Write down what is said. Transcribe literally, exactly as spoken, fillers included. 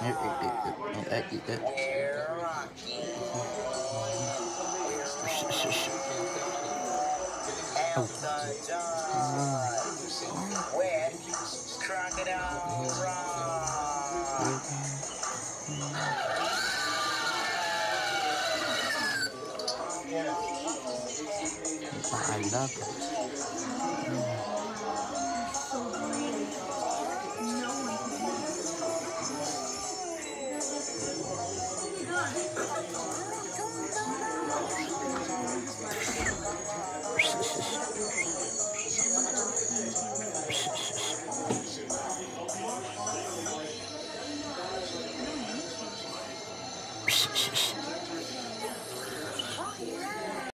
Don't act like that. We're rocking. We're Shh, shh, shh. Oh. Elton John with Crocodile Rock. I love it.